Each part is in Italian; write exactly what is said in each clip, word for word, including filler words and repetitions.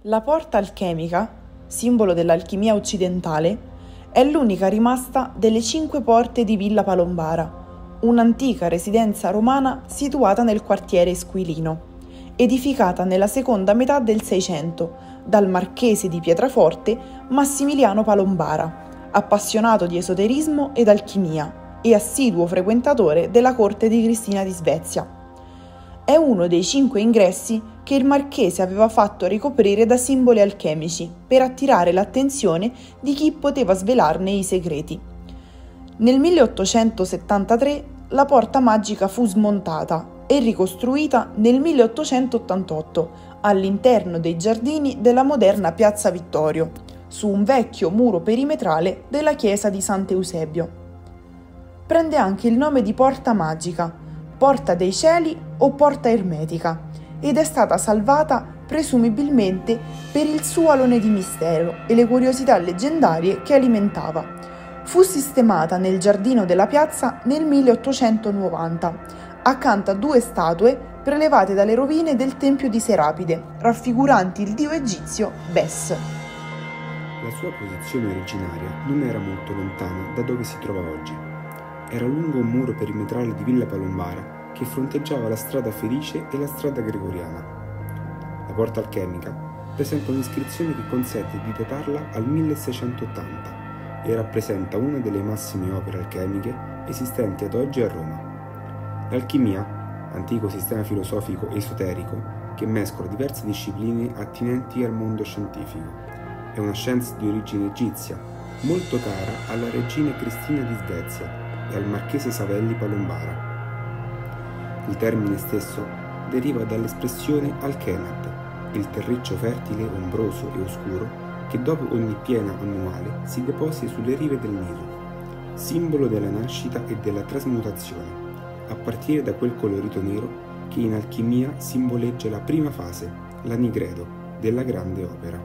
La porta alchemica, simbolo dell'alchimia occidentale, è l'unica rimasta delle cinque porte di Villa Palombara, un'antica residenza romana situata nel quartiere Esquilino, edificata nella seconda metà del Seicento dal marchese di Pietraforte Massimiliano Palombara, appassionato di esoterismo ed alchimia e assiduo frequentatore della corte di Cristina di Svezia. È uno dei cinque ingressi che il marchese aveva fatto ricoprire da simboli alchemici per attirare l'attenzione di chi poteva svelarne i segreti. Nel milleottocentosettantatré la porta magica fu smontata e ricostruita nel milleottocentottantotto all'interno dei giardini della moderna Piazza Vittorio, su un vecchio muro perimetrale della chiesa di Sant'Eusebio. Prende anche il nome di porta magica, porta dei cieli o porta ermetica, ed è stata salvata presumibilmente per il suo alone di mistero e le curiosità leggendarie che alimentava. Fu sistemata nel giardino della piazza nel milleottocentonovanta, accanto a due statue prelevate dalle rovine del tempio di Serapide, raffiguranti il dio egizio Bes. La sua posizione originaria non era molto lontana da dove si trova oggi. Era lungo un muro perimetrale di Villa Palombara che fronteggiava la strada Felice e la strada Gregoriana. La porta alchemica presenta un'iscrizione che consente di datarla al milleseicentottanta e rappresenta una delle massime opere alchemiche esistenti ad oggi a Roma. L'alchimia, antico sistema filosofico esoterico che mescola diverse discipline attinenti al mondo scientifico, è una scienza di origine egizia, molto cara alla regina Cristina di Svezia e al marchese Savelli Palombara. Il termine stesso deriva dall'espressione alchenat, il terriccio fertile, ombroso e oscuro che dopo ogni piena annuale si deposita sulle rive del Nilo, simbolo della nascita e della trasmutazione, a partire da quel colorito nero che in alchimia simboleggia la prima fase, la nigredo, della grande opera.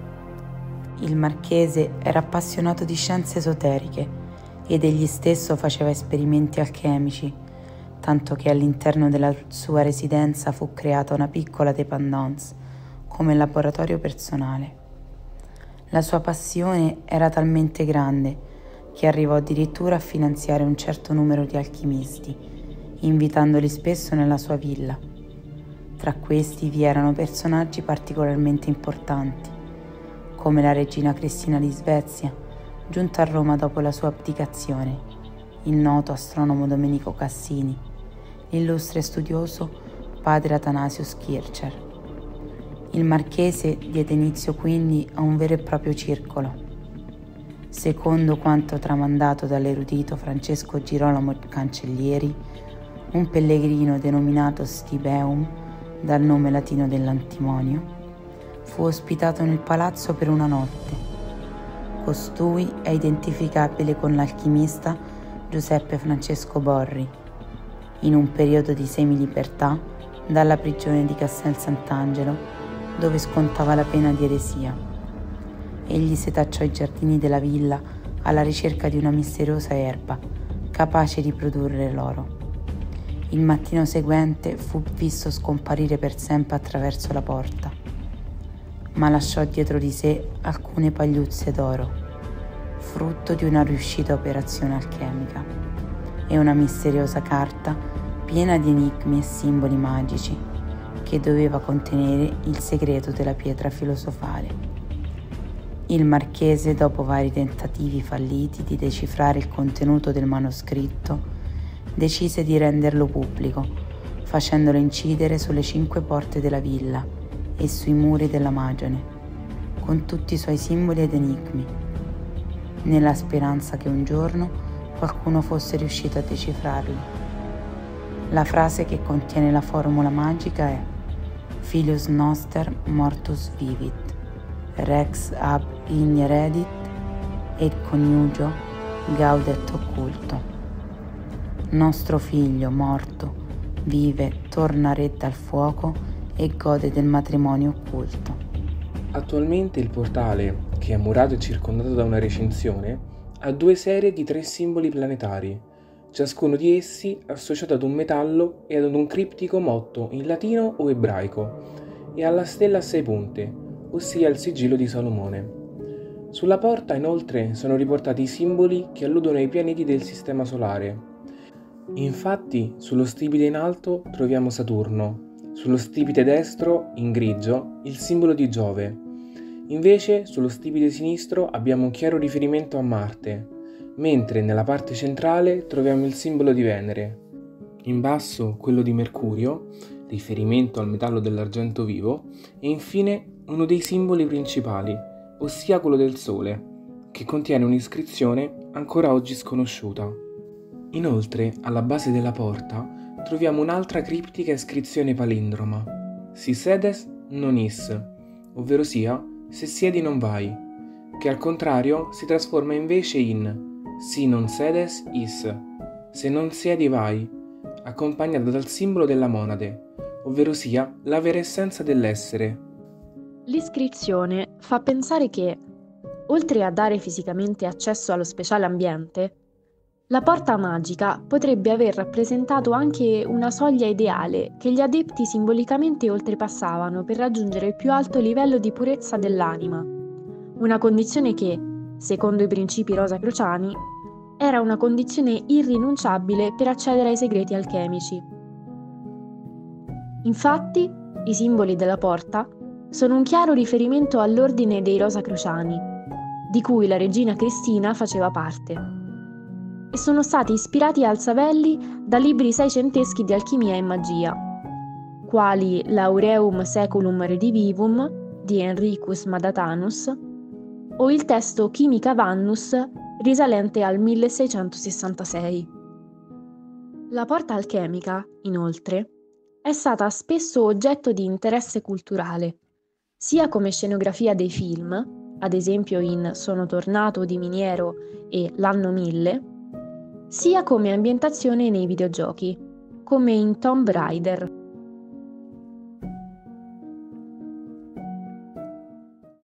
Il marchese era appassionato di scienze esoteriche ed egli stesso faceva esperimenti alchemici, tanto che all'interno della sua residenza fu creata una piccola dépendance come laboratorio personale. La sua passione era talmente grande che arrivò addirittura a finanziare un certo numero di alchimisti, invitandoli spesso nella sua villa. Tra questi vi erano personaggi particolarmente importanti, come la regina Cristina di Svezia, giunta a Roma dopo la sua abdicazione, il noto astronomo Domenico Cassini, l'illustre studioso padre Athanasius Kircher. Il marchese diede inizio quindi a un vero e proprio circolo. Secondo quanto tramandato dall'erudito Francesco Girolamo Cancellieri, un pellegrino denominato Stibeum, dal nome latino dell'antimonio, fu ospitato nel palazzo per una notte. Costui è identificabile con l'alchimista Giuseppe Francesco Borri, in un periodo di semilibertà dalla prigione di Castel Sant'Angelo, dove scontava la pena di eresia. Egli setacciò i giardini della villa alla ricerca di una misteriosa erba capace di produrre l'oro. Il mattino seguente fu visto scomparire per sempre attraverso la porta, ma lasciò dietro di sé alcune pagliuzze d'oro, frutto di una riuscita operazione alchemica, e una misteriosa carta piena di enigmi e simboli magici che doveva contenere il segreto della pietra filosofale. Il marchese, dopo vari tentativi falliti di decifrare il contenuto del manoscritto, decise di renderlo pubblico, facendolo incidere sulle cinque porte della villa e sui muri della Magione, con tutti i suoi simboli ed enigmi, nella speranza che un giorno qualcuno fosse riuscito a decifrarli. La frase che contiene la formula magica è Filius noster mortus vivit, rex ab igni redit, et coniugio gaudet occulto. Nostro figlio morto vive, torna re dal fuoco e gode del matrimonio occulto. Attualmente il portale, che è murato e circondato da una recinzione, ha due serie di tre simboli planetari, ciascuno di essi associato ad un metallo e ad un criptico motto in latino o ebraico, e alla stella a sei punte, ossia il sigillo di Salomone. Sulla porta inoltre sono riportati i simboli che alludono ai pianeti del Sistema Solare. Infatti sullo stipite in alto troviamo Saturno, sullo stipite destro, in grigio, il simbolo di Giove. Invece sullo stipite sinistro abbiamo un chiaro riferimento a Marte, mentre nella parte centrale troviamo il simbolo di Venere. In basso quello di Mercurio, riferimento al metallo dell'argento vivo, e infine uno dei simboli principali, ossia quello del Sole, che contiene un'iscrizione ancora oggi sconosciuta. Inoltre, alla base della porta, troviamo un'altra criptica iscrizione palindroma, si sedes non is, ovvero sia se siedi non vai, che al contrario si trasforma invece in si non sedes is, se non siedi vai, accompagnata dal simbolo della monade, ovvero sia la vera essenza dell'essere. L'iscrizione fa pensare che, oltre a dare fisicamente accesso allo speciale ambiente, la porta magica potrebbe aver rappresentato anche una soglia ideale che gli adepti simbolicamente oltrepassavano per raggiungere il più alto livello di purezza dell'anima, una condizione che, secondo i principi rosacrociani, era una condizione irrinunciabile per accedere ai segreti alchemici. Infatti, i simboli della porta sono un chiaro riferimento all'ordine dei Rosacrociani, di cui la regina Cristina faceva parte, e sono stati ispirati al Savelli da libri seicenteschi di alchimia e magia, quali l'Aureum Saeculum Redivivum di Enricus Madatanus o il testo Chimica Vannus risalente al milleseicentosessantasei. La porta alchemica, inoltre, è stata spesso oggetto di interesse culturale, sia come scenografia dei film, ad esempio in Sono tornato di Miniero e L'anno mille, sia come ambientazione nei videogiochi, come in Tomb Raider.